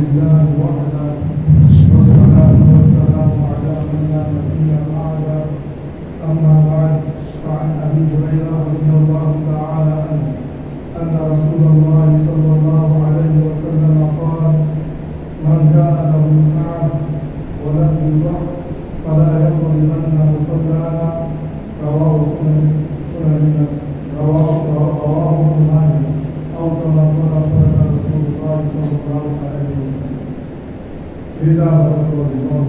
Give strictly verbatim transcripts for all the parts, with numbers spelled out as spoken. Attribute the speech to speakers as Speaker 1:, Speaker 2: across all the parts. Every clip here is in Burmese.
Speaker 1: لله وحده والصلاة والسلام على من لا نبي بعده أما بعد فعن أبي هريرة رضي الله تعالى عنه أن رسول الله صلى الله عليه وسلم قال من كان له سعة ولم يضح فلا يقربن مصلانا رواه سنن سنن النسائي رواه رواه ابن ماجه أو كما قال صدق رسول الله صلى الله عليه وسلم إذا بلغت الإمام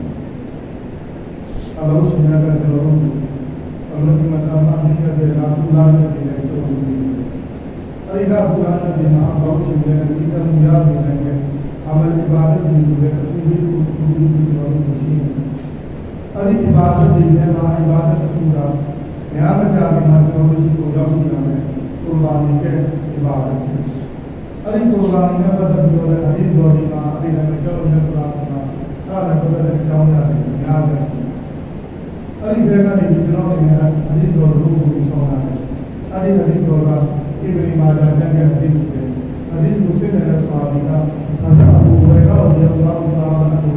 Speaker 1: على وجه هذا الجلال الذي من أمام الذي لا فلان الذي لا يجوز أريد فلان الذي ما أبوش من الإنسان مجاز من عمل عبادة من كل كل جوار مشين أريد عبادة من ما عبادة كورا نعم جامع ما جوز كورا سينامه قرباني के इबादत है अरे कुर्बानी में बदल दोले हदीस दोली में अरे नबी जो ने कुरान में अरे बदल के चाव जाते हैं यार कैसे अरे जगह ने जितना ने हदीस दोल रूप को सोना है अरे हदीस दोला इब्न माजा जंग हदीस पे हदीस मुस्लिम है सहाबी का हजरत अबू हुरैरा रज़ियल्लाहु ताला अन्हु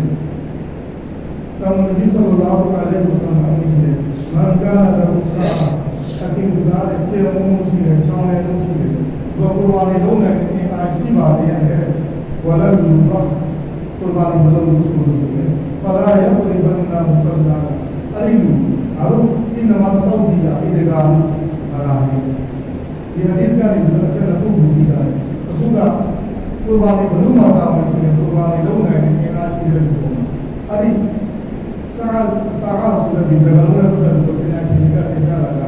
Speaker 1: तब नबी सल्लल्लाहु अलैहि वसल्लम ने मन कान लहु सआ अकिन गुनाह के मुसी है चावने मुसी है वो कुर्बानी लोने के आशी बातें हैं वला युवा कुर्बानी बदल मुसूल से फला यक़रिबन्ना मुसल्ला अरियु आरो की नमाज सब दिया ईदगाह बनाने ये हदीस का निबंध अच्छा न तो बुद्धि का है तो पूरा कुर्बानी बलू माता में से कुर्बानी लोने के आशी है अरि सारा सारा सुबह बिजगलों ने बदल को बिना चीनी का ठेका लगा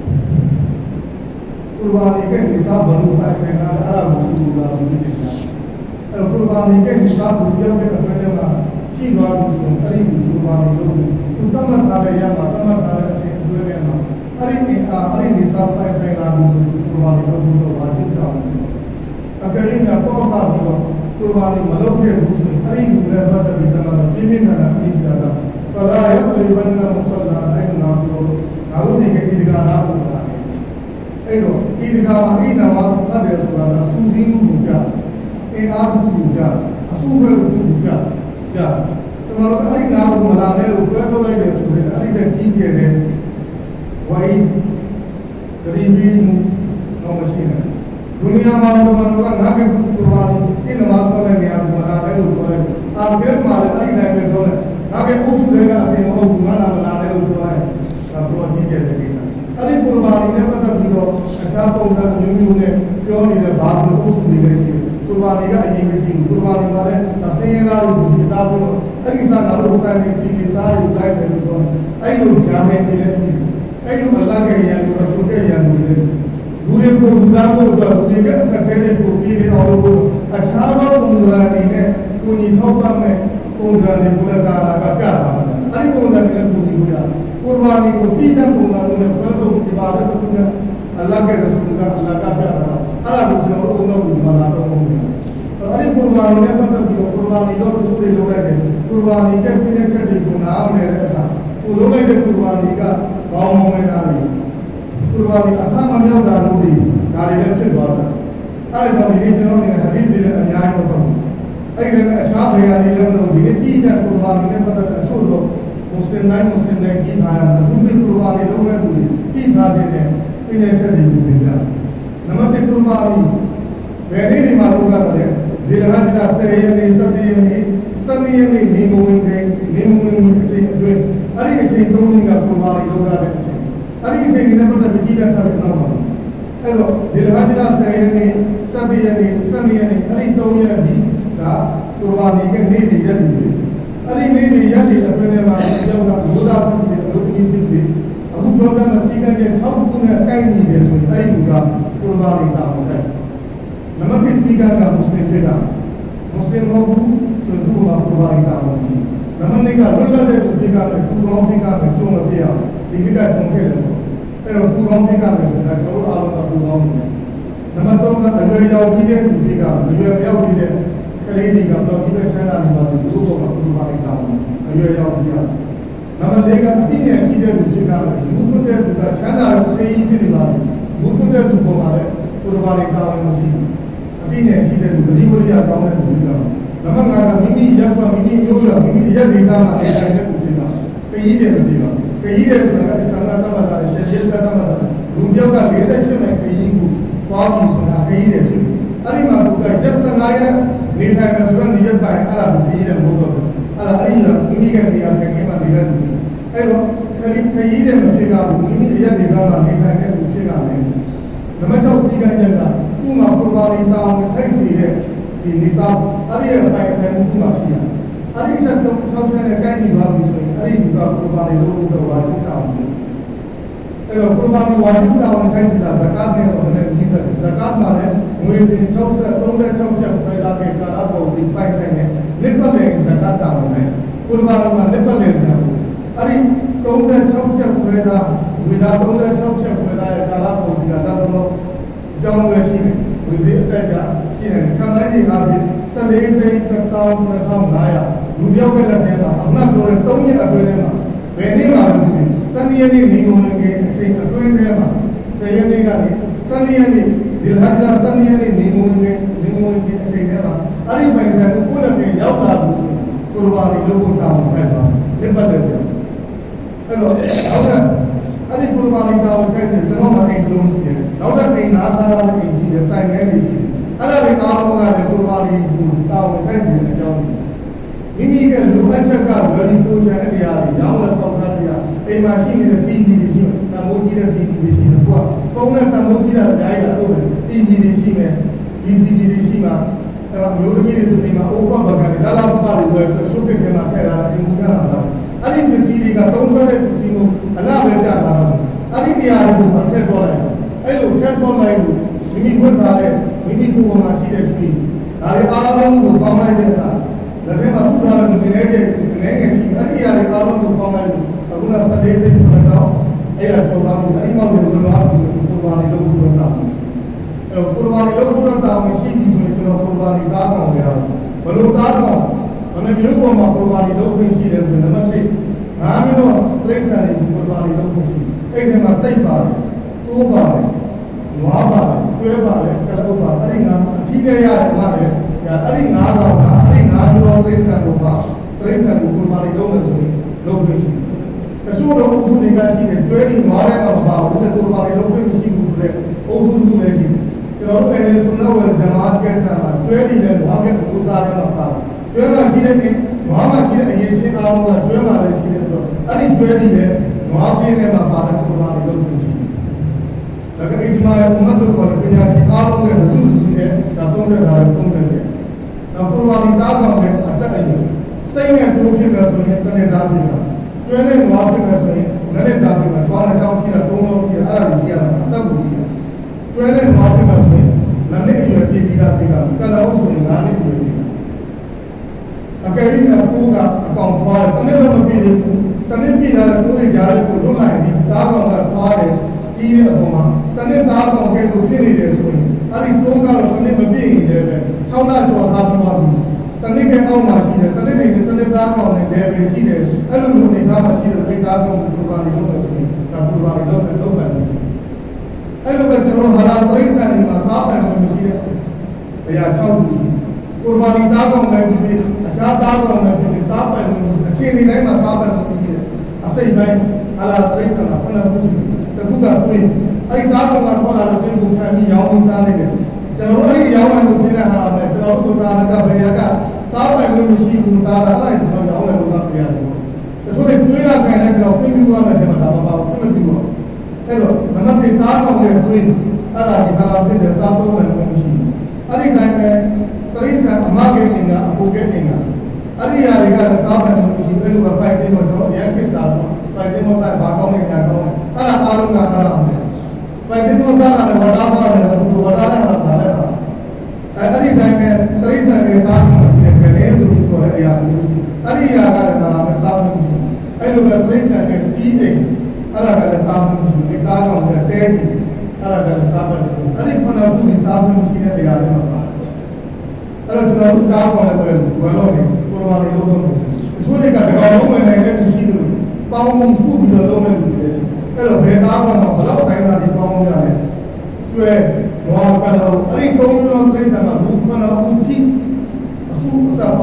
Speaker 1: कुर्बानी के निसाब बनू पैसे ना अरा मुसूला सुनी देखा और कुर्बानी के निसाब रुपयों के अपने में चीज और मुसूल अरे कुर्बानी लोग उत्तम थारे या उत्तम थारे अच्छे दुए में ना अरे अरे निसाब पैसे ना मुसूल कुर्बानी लोग तो वाजिब का अगर इन अपना भी कुर्बानी मलों के मुसूल अरे गुले बद बितना बिमिन ना इस ज्यादा फला यक़रिबन्ना मुसल्ला एक नाम को नारुदी के ईदगाह ना बोला एरो ईदगाह ई नमाज अदे सुराना सूजीनु बुका ए आठ बुका असुबे बुका या तुम्हारो अरी नाम मलाने रुपए तो ले छुरे अरी दे चीजे दे वही गरीबी नो मशीन दुनिया में तो मनो का ना के कुर्बानी ई नमाज को मैं आप मलाने रुपए आप फिर मारे अरी दे में दो ना के उस देगा अभी मोह गुना ना मलाने रुपए आप तो चीजे दे अरे कुर्बानी ने मतलब भी तो अच्छा पौधा न्यू ने क्यों नहीं है बात को सुन ली गई कुर्बानी का ये भी चीज कुर्बानी वाले असेरा किताबों अरे सा नालो सा नहीं सी की सारी उठाए थे तो आई लोग जाने के लिए सी आई लोग अल्लाह के या रसूल के या मुझे दूरे को गुदा को उठा दूरे के कठेरे को पीरे और को अच्छा रो कुंदरानी ने कुनी थोपा में कुंदरानी को डाला का प्यार अरे कुंदरानी ने कुनी गुया कुर्बानी को पीछा होगा उन्हें बड़ों की इबादत होगा अल्लाह के रसूल का अल्लाह का प्यार है अल्लाह मुझे और उन्हें मनाता होंगे अरे कुर्बानी ने मतलब कि कुर्बानी तो छोटे लोग हैं कुर्बानी के पीछे से गुनाह में रहता वो लोग हैं कुर्बानी का भाव में डाली कुर्बानी अच्छा मन्या डालू दी डाली ने फिर बात अरे जब ये जिन्होंने हदीस दिले अन्याय बताऊं अरे मैं अच्छा भैया ने लोग दिले तीन कुर्बानी ने पता अच्छा लो मुस्लिम नहीं मुस्लिम नहीं की थाया जुम्बी कुर्बानी लोग में पूरी की थाते ने इन्हें चली गुबिंदा नमक कुर्बानी मैंने नहीं मालूम कर रहे जिलहज का सही नहीं सभी नहीं सभी नहीं नीमों में नीमों में चाहिए जो अरे चाहिए तो नहीं का कुर्बानी लोग आ रहे चाहिए अरे चाहिए नहीं पता बिकी का था कितना मालूम हेलो जिलहज का सही नहीं सभी नहीं सभी नहीं अरे तो ये भी का कुर्बानी के नहीं दिया नहीं अरे नहीं नहीं यार ये अपने मां जब ना रोजा से रोटी पीते अब प्रोग्राम नसीका के छौ पुने कई नहीं दे सो आई होगा कुर्बानी का होता है नमक सीका का मुस्लिम का मुस्लिम हो तो दो बार कुर्बानी का होना चाहिए नमक का रुल्ला दे तो का में तू गांव के का में चों दिया दिखी का चों के लो pero तू गांव के का में ना चलो आलो का तू गांव में नमक तो का अजय जाओ की दे तू का अजय जाओ की दे कलेनी का प्रति में चला नहीं बात दो को कुर्बानी का होना अजय जाओ दिया नमक देगा तीन ऐसी दे तू का में यूं तो दे तू का चला है ही भी नहीं बात यूं तो दे तू को मारे कुर्बानी का होना चाहिए तीन ऐसी दे तू गरीब वाली आता हूं मैं तू का nama ngana mini yakwa mini yoga mini ya dita ma eda ne kutima kayi de kutima kayi de suna istana ta ma da shejel ta ma da rudiya ka leda shi mai kayi ku papi suna kayi de tu ari ma ku ka jassa ngaya ne ta ka suna nijar ba ala kayi de mo ko ala ari ya mini ka ni ka ke ma dira tu ai ro kayi kayi de ma ke ka mini ya dita ma ne ta ne ku ke ka ne nama chau si ka janda ku ma qurbani ta ma kai si de di nisa ari ya pai sai ku ma si ya ari cha to chau cha ne kai ni ba bi so ari ku ka qurbani lo ku ka wa chu ta mu ai ro qurbani wa chu ta ma kai si la zakat ne to ne ni sa zakat ma ne ngwe sin chau sa thirty-six cha pai la ke ka la ko si pai sai ne ne pa le zakat ta ma ne qurbani ma ne pa le sa ari thirty-six cha pai la wi da thirty-six cha pai la ka la ko si ka ta to down le si ne wi si ta ja si ne ka ma ni a bi sa le te ta ta ma ta ma ya lu dio ke la te ma apna to re three year atwe ne ma be ni ma lu ni sa ni ye ni ni mo nge a chain atwe ne ma sa ye ni ka ni sa ni ye ni zil hajra sa ni ye ni ni mo nge ni mo nge a chain ne ma ari pai sa ko la ke yaw la bu so qurbani lo ko ta ma phai ba ne pa le ja ai lo aw ka ari qurbani ta ko kai se jano ma ai lo si ye law da kai na sa la ai si ye sai ne ni si ara re a lo ga le qurbani ku ta ko kai se ne jawမိမိကလူအချက်ကဝယ်ပြီးပို့ချတဲ့နေရာတွေရောင်းဝယ်ပေါက်ထားကြအိမ်မှာရှိနေတဲ့ တီ ဗီ တွေရှိတယ်တမိုးကြီးတဲ့ တီ ဗီ တွေရှိတယ်ကိုကဖုန်းနဲ့တမိုးကြီးတာအများကြီးလာလို့ပဲ တီ ဗီ တွေရှိမယ် ဗီ စီ ဒီ တွေရှိမှာအဲမှာမျိုးသမီးတွေဆိုအိမ်မှာအိုးပတ်ပကလာလာပပတွေဝယ်စုပ်ကထဲမှာထည့်လာတာအင်ကူရတာအဲ့ဒီပစ္စည်းတွေကတုံးဆွဲတဲ့ပစ္စည်းကိုအလားပဲပြတာပါအဲ့ဒီနေရာတွေကိုမထည့်တော့လိုက်အဲ့လိုထည့်တော့လိုက်လို့မိမိဝတ်ထားတဲ့မိမိကိုယ်ပေါ်မှာရှိတဲ့ဆွေဒါတွေအားလုံးကိုပေါင်းလိုက်တဲ့အခါလက်ထဲမှာဆူထားတဲ့ငွေနေတဲ့ငွေငယ်ရှိအဲ့ဒီအရာတွေအားလုံးကိုပေါင်းလိုက်လို့အခုနစတဲ့တဲ့ခဏတော့အဲ့ဒါချုပ်သွားပြီအဲ့ဒီမောက်တွေဝင်သွားပြီဆိုရင်ကိုယ်ပါနေလို့ကိုယ်တော့အဲ့တော့ကိုယ်ပါနေလို့ကိုယ်တော့မရှိပြီဆိုရင်ကျွန်တော်ကိုယ်ပါနေတားကောင်ရအောင်ဘယ်လိုတားကောင်ဘယ်မျိုးပုံမှာကိုယ်ပါနေလို့ခွင့်ရှိတယ်ဆိုရင်နံပါတ်oneငါမျိုးတော့ပြိဿာတွေကိုယ်ပါနေလို့ခွင့်ရှိအဲ့ဒီမှာစိတ်ပါတယ်တိုးပါတယ်နွားပါတယ်ကျွဲပါတယ်ကလုတ်ပါအဲ့ဒီငါအထီးရရတယ်မှာလေအဲ့ဒီငါးကောင်ကအဲ့ဒီငါးမျိုးတော့ပြိဿာကိုပါပြိဿာကိုကိုယ်ပါနေလို့မယ်ဆိုရင်လို့ခွင့်ရှိအစိုးရအုပ်စုတွေကရှိတယ်ကျွဲတွေနွားတွေမှာမပါဘူးလေကိုယ်ပါနေလို့ခွင့်မရှိဘူးဆိုတဲ့အုပ်စုစုလည်းရှိတယ်ကျွန်တော်တို့အဲဒီဆုနဝယ်ဂျမာတ်ကဲထားမှာကျွဲတွေနဲ့နွားကဲကိုစားရမှာပါကျွဲမှာရှိတဲ့နွားမှာရှိတဲ့အရင်ချင်းအားလုံးကကျွဲမှာလည်းရှိတယ်ဆိုတော့အဲ့ဒီကျွဲတွေနဲ့နွားစင်းထဲမှာပါတဲ့ကိုယ်ပါနေလို့ခွင့်ရှိတယ်ဒါကအိဂျမာရဲ့ဥမတ်တို့ကပညာရှင်အားလုံးနဲ့စုစုနဲ့ဒါဆုံးတဲ့ဒါလည်းဆုံးတဲ့ချက်နောက်ကိုယ်ပါနေတားကောင်နဲ့အတက်အရင်စိတ်နဲ့ကိုယ်ဖြစ်မယ်ဆိုရင်တနေ့တားပြီလားကျွဲနဲ့နွားဖြစ်မယ်ဆိုရင်လည်းတားပြီလားသွားတဲ့ကြောင်းရှိတာတုံးလုံးရှိတာအဲ့ဒါကြီးရှိရတာအတက်ကိုကြည့်ရကျွဲနဲ့နွားဖြစ်မယ်ဆိုရင်လည်းနှစ်ရွယ်ပြည့်ပြီးသားပြတာကလာဟုတ်ဆိုရင်ငါးနှစ်ပြည့်ပြီးအကယ်၍ကိုကအကောင်ဖွားတယ်တနေ့တော့မပြည့်ဘူးတနေ့ပြည့်လာတဲ့ကိုယ်တွေကြားတဲ့ကိုလွတ်လိုက်ပြီးတားကောင်ကဖွားတယ်ကြီးတဲ့အပေါ်မှာတနေ့တားကောင်ကဲကိုပြည့်နေတယ်ဆိုရင်အဲ့ဒီကိုကတော့တနေ့မပြည့်ရင်လည်းပဲ၆လကျော်ထားပြီးသွားပြီတနေ့ကအောက်မှာရှိတယ်တနေ့တွေတနေ့တားကောင်နဲ့လည်းပဲရှိတယ်အဲ့လိုလိုနေသားမှာရှိတဲ့အိတားကောင်ကိုပါနေလို့ဆိုရင်ဒါကိုပါနေလို့တော့ပဲမရှိအဲ့လိုပဲကျွန်တော်ဟာလာပရိစ္ဆာန်ဒီမှာစားပန်လို့မရှိတဲ့တရား၆ခုရှိကိုပါနေတားကောင်လည်းဖြစ်အခြားတားကောင်လည်းဖြစ်စားပန်လို့အခြေအနေတိုင်းမှာစားပန်လို့မရှိတဲ့အစိတ်ပိုင်းဟာလာပရိစ္ဆာန်ကခုနကရှိတခုကတွေးအဲ့ဒီတားကောင်ကခေါ်လာတဲ့ကိုခံပြီးရောင်းပြီးစားနေတယ်ကျွန်တော်တို့အဲ့ဒီရောင်းမှကိုချင်းတဲ့ဟာပဲကျွန်တော်တို့ကတာကဘယ်ရကစားပန်လို့မရှိဘူးတားတာအဲ့ဒါကျွန်တော်ရောင်းမယ်လို့ကပြရတယ်ပေါ့ဒါဆိုရင်တွေးလာခိုင်းတဲ့ကျွန်တော်ပြင်ပြရမယ်တဲ့မှာဒါမပါဘူးပြင်မပြဘူးအဲ့တော့မနတိတားကောင်နဲ့တွင်းအဲ့ဒါဒီဟာလာဖြစ်တဲ့စားသုံးမယ်ကိုမရှိဘူးအဲ့ဒီတိုင်းပဲတရိစ္ဆာန်အမကဲတင်ကအဖို့ကဲတင်ကအဲ့ဒီຢာတွေကလည်းစားမယ်လို့မရှိဘူးအဲ့လိုပဲဖိုက်တင်တော့ကျွန်တော်ရန်ကိစ္စတော့ဖိုက်တင်မဆိုင်ဘာကောင်းလဲညာကောင်းအဲ့ဒါအားလုံးကဟာလာမယ်ဖိုက်တင်မဆိုင်တာလည်းဝဒါစားတယ်ဘုဝဒါလည်းဟာလာတယ်အဲ့ဒီတိုင်းပဲတရိစ္ဆာန်တွေတားကောင်မရှိတဲ့ကလေးဆိုပြီးပြောတဲ့အရာမျိုးရှိအဲ့ဒီຢာကလည်းဟာလာမယ်စားမယ်မရှိအဲ့လိုပဲတရိစ္ဆာန်တွေစီးတယ်အဲ့ဒါကလည်းစားဖို့မရှိဘူးတားကောင်ကတဲကြီးအဲ့ဒါကလည်းစားဖို့အဲ့ဒီခုနကခုဒီစားဖို့မရှိတဲ့အရာတွေမှာပါအဲ့တော့ကျွန်တော်တို့တားကောင်လည်းပဲဝယ်လို့နေကိုယ်ပါနေလို့တော့ဆိုတဲ့ကတကောင်လုံးဝင်နေတဲ့သူရှိတယ်ပေါင်းစုပြီးတော့လုံးမဲ့လူတွေရှိအဲ့တော့ဘယ်တားကောင်မှာဘယ်တော့တိုင်းတာဒီပေါင်းရလဲကျွဲဝါကတော့အဲ့ဒီကုန်းလုံးပြိဿမှာဘူးခုနကခုထိအဆူအစာပ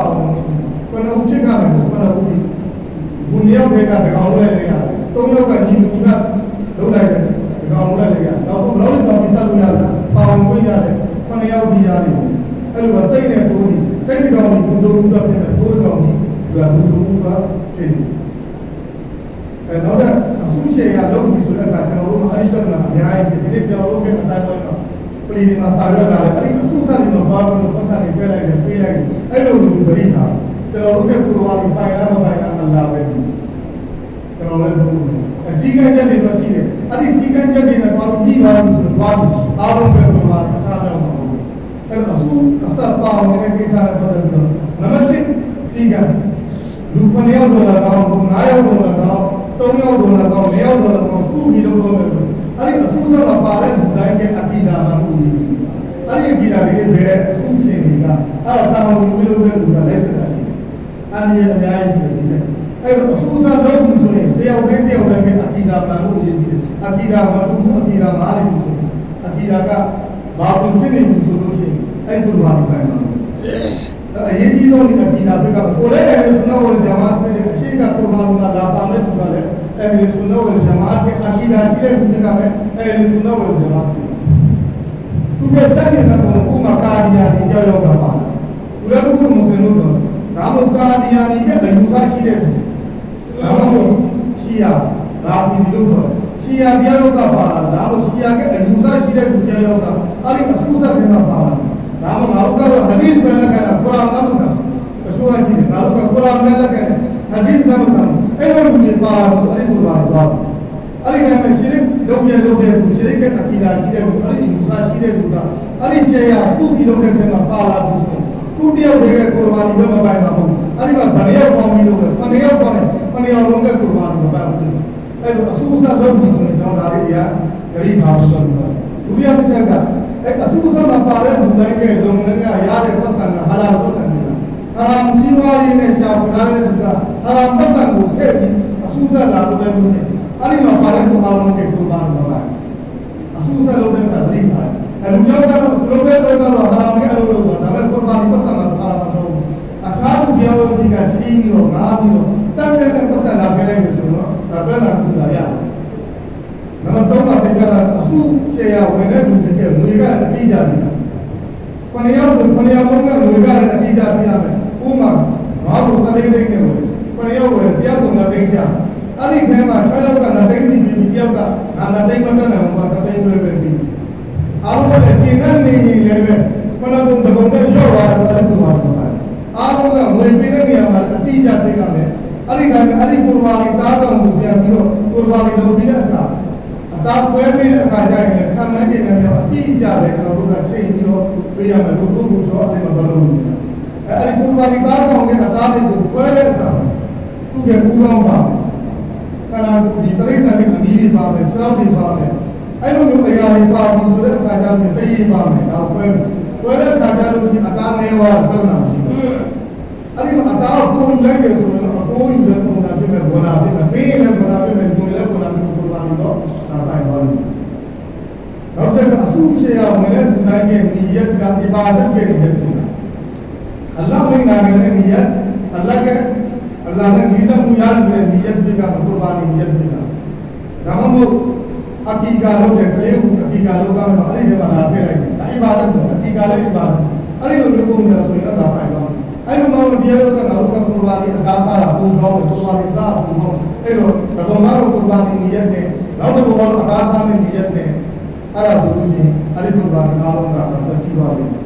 Speaker 1: တွေကတကောင်လုံးလိုက်ရသုံးယောက်ကညီညီကလုံးလိုက်တယ်တကောင်လုံးလိုက်ရနောက်ဆုံးဘယ်လိုလဲတော့ဒီဆက်လို့ရတာပါဝင်ခွင့်ရတယ်ခုနှစ်ယောက်ကြီးရတယ်အဲ့လိုစိတ်နဲ့ကိုယ်ကြီးစိတ်ကောင်ကြီးဘုဒ္ဓဘုရားဖြစ်တယ်ကိုယ်ကောင်ကြီးသူကဘုဒ္ဓဘုရားဖြစ်တယ်အဲတော့အဆူရှေရလောက်ပြီးဆိုတဲ့အခါကျွန်တော်တို့အဲ့ဒီစက်လာအများကြီးဒီနေ့ကျွန်တော်တို့ကအတိုင်းဝိုင်းတော့ပလီဒီမှာစာရွက်လာတယ်အဲ့ဒီအဆူစားနေတော့ဘာလို့ပတ်စံတွေထည့်လိုက်တယ်ပေးလိုက်တယ်အဲ့လိုလူတွေပြိထားကျွန်တော်တို့ကကိုယ်တော်ကပိုင်လာမပိုင်လာအလာပဲကျွန်တော်လည်းဘုရားအစည်းကမ်းချက်တွေတော့ရှိတယ်အဲ့ဒီစည်းကမ်းချက်တွေနဲ့ဘာလို့ညီပါလို့ဆိုတော့အားလုံးပဲဘုရားအထားပြောမှာပေါ့အဲ့တော့အဆူအစပါဝင်တဲ့ကိစ္စတွေပတ်သက်ပြီးတော့နံပါတ်၆စည်းကမ်းလူခဏရောက်တော့လာတော့ငါးရောက်တော့လာတော့သုံးရောက်တော့လာတော့လေးရောက်တော့လာတော့စုပြီးတော့တော့မယ်ဆိုအဲ့ဒီအဆူဆက်မှာပါတဲ့လူတိုင်းရဲ့အကိဒါမှမဟုတ်ဘူးအဲ့ဒီအကိဒါတွေဘယ်အဆူရှင်တွေကအဲ့တော့တောင်းဝင်ပြီးလို့တဲ့လူကလက်စတာရှိတယ်အနည်းအများကြီးရှိတယ်အဲ့တော့အဆူဆက်လုပ်ပြီးဆိုရင်တယောက်တည်းတယောက်တည်းပဲအကိဒါမှမဟုတ်ဘူးအကိဒါမှမဟုတ်ဘူးအကိဒါမှလည်းဆိုအကိဒါကဘာလို့ဖြစ်နေဘူးဆိုလို့ရှိရင်အဲ့ဒီဘာလို့ပြန်မှာအရေးကြီးဆုံးဒီအကိဒါဘက်ကကိုယ်လည်းဆုနဝလ်ဂျမာတ်ပဲအရှိကကုရ်အာန်မှာလာပါမယ်သူကလည်းအဲဒီဆုနဝလ်ဂျမာတ်ကအကိဒါရှိတဲ့သူကလည်းအဲဒီဆုနဝလ်ဂျမာတ်သူကစတဲ့ကတော့ဥမာကာဒီယာဒီကြောက်ရောက်ကပါသူလည်းဘုရားမွတ်စလင်တို့တော့ဒါမှမဟုတ်ကာဒီယာဒီရဲ့အယူဆရှိတဲ့သူဒါမှမဟုတ်ရှီယာရာဖီစီတို့တော့ရှီယာတရားရောက်ကပါလာဒါမှမဟုတ်ရှီယာရဲ့အယူဆရှိတဲ့သူတရားရောက်ကအဲဒီအဆူဆက်တဲ့မှာပါလာဒါမှမဟုတ်ငါတို့ကတော့ဟဒီစ်ပဲလက်ကတာကုရ်အာန်နဲ့မကအဆိုအရှိတယ်ငါတို့ကကုရ်အာန်နဲ့လက်ကတာဟဒီစ်နဲ့မကအဲ့လိုလူတွေပါလို့အဲ့ဒီကုရ်အာန်တော့အဲ့ဒီနဲ့ရှိတဲ့လုံးရလုံးတဲ့ရှိတဲ့ကအကိဒါရှိတဲ့အဲ့ဒီယူဆရှိတဲ့သူကအဲ့ဒီရှေ့ရဖုပြီးလုံးတဲ့ထဲမှာပါလာလို့ဆိုရင်သူတယောက်တည်းကကုရ်အာန်ဘယ်မှာပိုင်မှာမဟုတ်အဲ့ဒီမှာဗဏ္ဍာယောက်ပေါင်းပြီးလို့ပဲဗဏ္ဍာယောက်ပေါင်းတယ်ဗဏ္ဍာယောက်လုံးကကုရ်အာန်မပိုင်ဘူးအဲ့လိုအဆူဆတ်လုံးပြီးဆိုရင်ကျွန်တော်ဒါလေးတွေကဂရိထားလို့ဆိုတော့ဒုတိယတစ်ချက်ကအဲ့အဆူဆတ်မှာပါတဲ့လူတိုင်းရဲ့လုံငန်းကရတဲ့ပတ်စံကဟာလာပတ်စံတွေကဟာရမ်စီဝါရီနဲ့ရှာဖွေထားတဲ့သူကဟာရမ်ပတ်စံကိုထည့်ပြီးအဆူဆတ်လာလို့လည်းလို့ရှိရင်အဲ့ဒီမှာပါတဲ့ကုရ်အာန်ကိုကုရ်အာန်မှာပါအဆူဆတ်လုံးတဲ့ကတိထားအဲ့လူကြောင့်ကတော့ဘလိုပဲတော့ကတော့ဟာရမ်ရဲ့အလုပ်လုပ်တာဒါပေမဲ့ကုရ်အာန်ပတ်စံမှာဟာရမ်မတော့အခြားသူပြောတဲ့ဒီကချင်းပြီးတော့ငားပြီးတော့တန်တဲ့ပတ်စံလာထည့်လိုက်လို့ဆိုတော့ဒါပဲလာကူလာရတယ်။နောက်တော့မှဒီကအဆူရှေ့ရဝင်တဲ့လူတွေကငွေကအတိအကျပြတာ။ခொနည်းရောက်ဆိုခொနည်းရောက်လုံးကငွေကလည်းအတိအကျပြရမယ်။ဥမာငါ့ကိုစနေသိန်းနဲ့ဝင်ခொနည်းရောက်ဝင်တယောက်ကငါသိန်းကြ။အဲ့ဒီထဲမှာ၆ယောက်ကငါသိန်းစီပြီးတယောက်ကငါငါသိန်းမတက်နိုင်ဘူးကသိန်းပဲပဲပြီး။အားလုံးလည်းချိန်နဲ့နေရင်လည်းပဲခொနည်းဘုံတဘုံနဲ့ရော့သွားတယ်အဲ့ဒီမှာပါ။အားလုံးကငွေပေးတဲ့နေရာမှာအတိအကျပြရမယ်။အဲ့ဒီတိုင်းအဲ့ဒီကုရ်အာန်တားတော်ကိုပြန်ပြီးတော့ကုရ်အာန်လုပ်ပြီးတဲ့အခါအတားခွဲပြီးတဲ့အခါကျရင်လည်းခံမှန်းခြင်းနဲ့ပြောအတိအကျပဲကျွန်တော်တို့ကချိန်ပြီးတော့ပေးရမယ်ဘုသူ့ဘုရားအဲ့ဒီမှာမလုပ်ဘူး။အဲ့ဒီကုရ်အာန်တားတော်နဲ့အတားတွေကိုခွဲတဲ့အခါသူ့ရဲ့ဘူးကောင်းပါခန္ဓာဒီတရိစ္ဆာန်ရဲ့အမီးတွေပါမယ်ခြေထောက်တွေပါမယ်အဲ့လိုမျိုးအရာတွေပါပြီးဆိုတဲ့အခါကျရင်တည်ရပါမယ်တော့ခွဲခွဲတဲ့အခါကျလို့ရှိရင်အတားနေသွားတာပြဿနာမရှိဘူး။အဲ့ဒီမှာအတားကိုပုံလိုက်တယ်ဆိုရင်တော့အပေါ်ယူတဲ့ပုံစံဖြစ်မဲ့ဘောနာဖြစ်မဲ့ဘေးနဲ့ဘောနာဖြစ်မဲ့ဇွန်လည်းဘောနာဖြစ်ပုံစံတော့သာပိုင်သွားလို့နောက်ဆက်အဆူရှေရဝင်တဲ့ဒီတိုင်းရဲ့နီယတ်ကဒီဘာဒတ်ရဲ့နီယတ်ကအလ္လာဟ်မိန့်တာနဲ့နီယတ်အလ္လာဟ်ကအလ္လာဟ်နဲ့ဒီစမှုရတဲ့နီယတ်တွေကမကုရ်အာန်နီယတ်တွေကဒါမှမဟုတ်အကီကာလုပ်တဲ့ကလေးကိုအကီကာလုပ်ကမှအဲ့ဒီထဲမှာလာထည့်လိုက်တယ်ဒါအဘာဒတ်ကိုအကီကာလည်းအဘာဒတ်အဲ့ဒီလိုမျိုးပုံစံဆိုရင်တော့ပိုင်သွားအဲ့လိုမျိုးတရားတော်ကငါတို့ကကုရ်အာန်အကားစားတာပုံကောင်းတယ်ကုရ်အာန်တာပုံကောင်းအဲ့တော့ဘယ်မှာတော့ကုရ်အာန်နီယတ်နဲ့နောက်တစ်ဘောအကားစားတဲ့နီယတ်နဲ့အဲ့ဒါဆိုလို့ရှိရင်အဲ့ဒီကုရ်အာန်အားလုံးကတော့ပစီသွားတယ်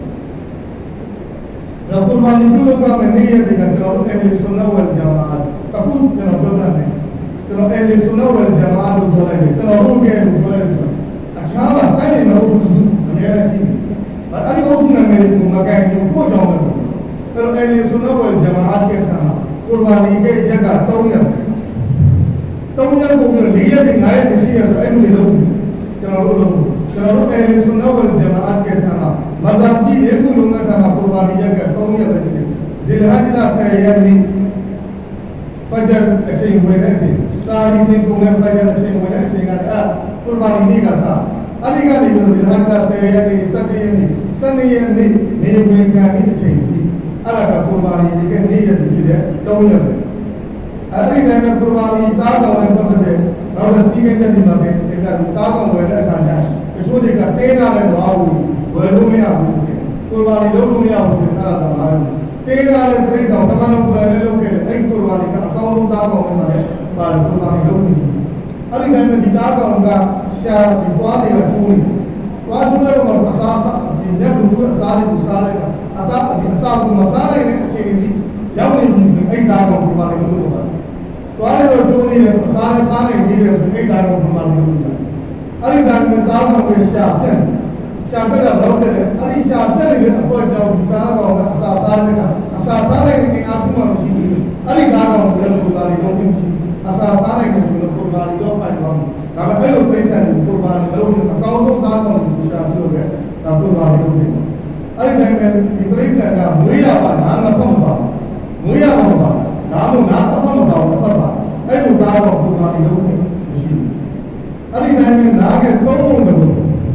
Speaker 1: တော့ကုရ်အာန်ပြုလုပ်ရမယ့်နေ့ရက်တွေကကျွန်တော်တို့အဟ်လ်ဆုနတ်ဝယ်ဂျာမာတ်အခုကျွန်တော်ပြောပြမယ်ကျွန်တော်အဟ်လ်ဆုနတ်ဝယ်ဂျာမာတ်လို့ပြောလိုက်တယ်ကျွန်တော်တို့ကလည်းပြောလိုက်တယ်ဆိုအခြားမှာစိုင်းနေမလို့ဆိုလို့အများကြီးရှိတယ်အဲ့ဒီအုပ်စုနာမည်ကိုမကိုင်ဘူးကိုကြောင်းမယ်အဲ့တော့အဟ်လ်ဆုနတ်ဝယ်ဂျာမာတ်ကဆာမှာကုရ်အာန်ရဲ့ရက်ကသုံးရက်သုံးရက်ပုံပြီး၄ရက်နဲ့၅ရက်နဲ့ရှိရဆိုအဲ့လိုလုပ်တယ်ကျွန်တော်တို့လုပ်ကျွန်တော်တို့အဟ်လ်ဆုနတ်ဝယ်ဂျာမာတ်ကဆာမှာမဇာကြီးရဲ့ခုလုံးကတည်းကကုရ်အာန်ရက်ကသုံးရက်ပဲရှိတယ်ဇီလ်ဟဂျ်လဆယ်ရက်နေ့ဖဂျ်အချိန်ဝင်တဲ့အချိန်စာရီစင်ကုန်တဲ့ဖဂျ်အချိန်ဝင်တဲ့အချိန်ကအဲ့ကုရ်အာန်နေ့ကစားအဲ့ဒီကနေပြီးဇီလ်ဟဂျ်လဆယ်ရက်နေ့ဆယ်ရက်နေ့ဆယ်ရက်နေ့နေဝင်ကန်နေ့အချိန်ကြီးအဲ့ဒါကကုရ်အာန်ရဲ့နေ့ရက်ဖြစ်တဲ့သုံးရက်ပဲ Ada di dalam kurban kita kalau yang penting, kalau sikit jadi macam kita kita kalau berada kerja, itu juga tena le doa, baru mea bukan, kurban itu baru mea bukan ada tambahan. Tena le terus orang mana kurban le lokal, ek kurban kita kalau kita kalau mana, baru kurban itu mesti. Ada di dalam kita kalau enggak siapa dibuat dia curi, buat curi kalau asas asasnya dulu asal itu asal itu, atau di asal itu masalah ini macam ini, jauh lebih mesti ek kalau kurban itu bukan. Tuan itu curi le asal asal ini dia sudah ek kalau kurban itu bukan. Ada di dalam kita kalau siapa siapa dah berapa le, ada siapa le apa jauh kita kalau asal asal ini asal asal ini aku mahu sih, ada kalau kurban itu mesti. Asal-asal yang muncul kurban itu apa yang kamu? Kalau kalau presiden kurban kalau kita tahu tu tahu kamu bisa tu kan? Tapi kurban itu ni. Ada yang di presiden dah mulia apa? Nama apa apa? Mulia apa? Nama nama apa apa apa apa? Itu tahu kurban itu ni mesti. Ada yang nak tahu tu.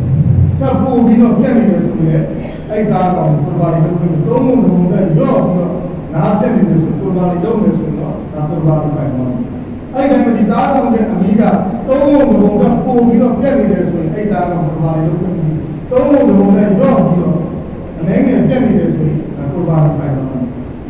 Speaker 1: Tapi bila dia ni sesuatu, itu tahu kurban itu ni tahu tu kan? Yo, nak dia ni sesuatu kurban itu ni sesuatu, nak kurban itu apa? Ada yang kita tahu yang amiga, tahu mungkin pun kita pergi dari sini. Ada yang kurban itu pun sih. Tahu mungkin jauh kita, nengen pergi dari sini, nak kurban itu apa?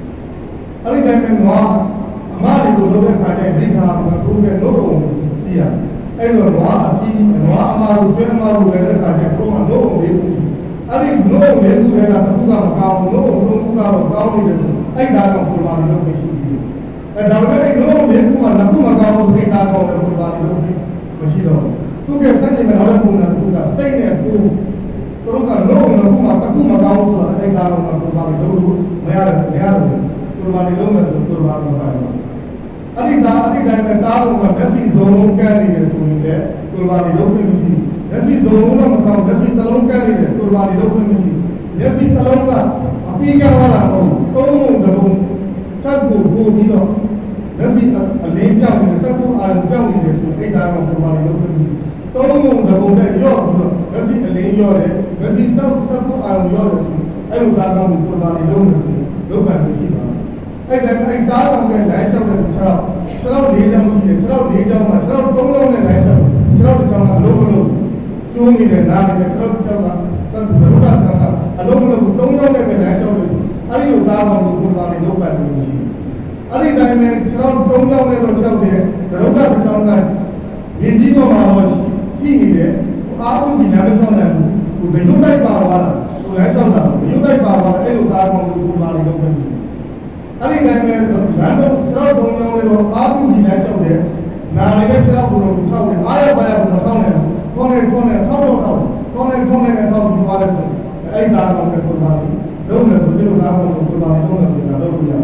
Speaker 1: Ada yang mau, amal itu loh kerja berita, nak kurban loh dia. Ada mau aci, mau amal ujian amal ujian kerja kurban loh dia pun sih. Ada loh dia pun ada tak buka makau, loh loh buka makau ni dia. Ada yang kurban itu pun sih. Dalam ini no minggu mana tu makau kita kau nak kurban itu mesti lo. Tu kesan ni mana pun nak tu dah say ni tu. Terus kan no nak tu makau tu makau tu ada kita kau nak kurban itu tu mayar mayar kurban itu mesti kurban makau. Adik dah adik dah kita kau nak nasi zono kali ni sunyi le kurban itu pun mesti. Nasi zono nak makau nasi talong kali le kurban itu pun mesti. Nasi talong lah api kaya orang kau kau mau dalam tak buku ni lo. Nasi alih jauh ni satu alam jauh ni desu, eh dah kau kurban itu pun mesti. Tahu mungkin dah boleh yo, nasi alih yo le, nasi satu satu alam yo desu, eh dah kau kurban itu mesti, lupa mesti bah. Eh dah eh dah kau kan lain sama dengan cerau, cerau dia jauh mesti, cerau dia jauh macam cerau tolong ni lain sama, cerau tu jauh nak lom lom, cuma ni le, nak ni cerau tu jauh nak, kan baru dah sangat, lom lom tolong ni lain sama, ada yo dah kau kurban itu lupa mesti. Ada yang ni cerau tonggang ni macam dia, cerau dah macam kan, biji pun malas, tinggi dia, apa ni nak macam ni, baju dah parwala, sulai sama, baju dah parwala, eh udah kamu kurban itu pun sih. Ada yang ni random cerau tonggang ni apa ni nak macam dia, nak ni cerau pun tahu dia, ayah bayar pun tahu dia, kau ni kau ni tahu tahu tahu, kau ni kau ni tahu di mana sih, eh dah kamu kurban itu, dong ni sudah dah kamu kurban itu masih dah dong dia.